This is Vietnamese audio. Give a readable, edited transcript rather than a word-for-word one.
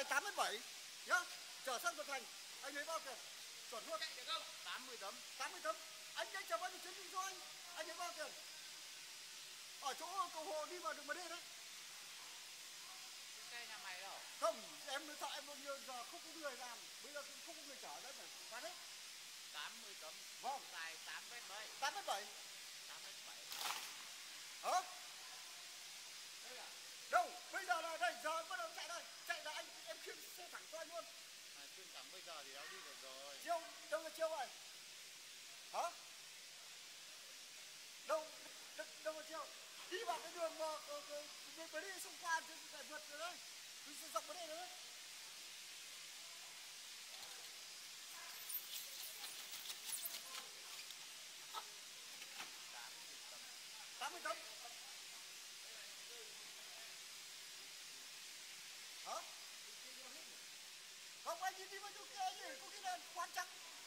dài 87 nhá, trở sang Thuận Thành. Anh lấy bao tiền? Chuẩn luôn. Chạy được không? 80 tấm. 80 tấm. Anh chờ bao nhiêu chuyến kinh doanh? Anh lấy bao tiền? Ở chỗ cầu Hồ đi vào đường MD đấy. Xe nhà mày đâu? Không, em nói thật, em bao nhiêu giờ không có người làm, bây giờ cũng không có người chở đấy mà bán hết. 80 tấm. Vâng. Dài 8m7. 87. 8m7. Hả? Đây à? Đâu? Bây giờ là đây, giờ bắt đầu chạy đây. Chạy là em khiêng xe thẳng cho anh luôn. Chuyên thẳng bây giờ thì đã đi được rồi. Chiêu, đâu là chiêu rồi? Hả? Đâu là chiêu? Đi vào cái đường mà mới đi xung qua thì phải vượt rồi đấy. Cứ dọc bên đây nữa đấy. À. 80 tấm. Hả? Không, anh đi vào chỗ kia gì, có khi là quan trọng.